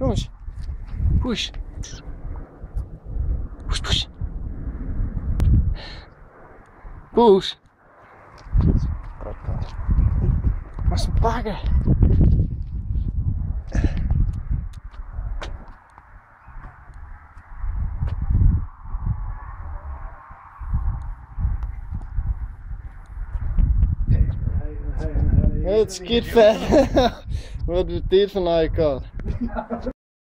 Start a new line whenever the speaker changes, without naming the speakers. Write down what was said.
Push. Push. Push, push. Push. Was een bakken. Het skiet vet. Wat doet dit van elkaar?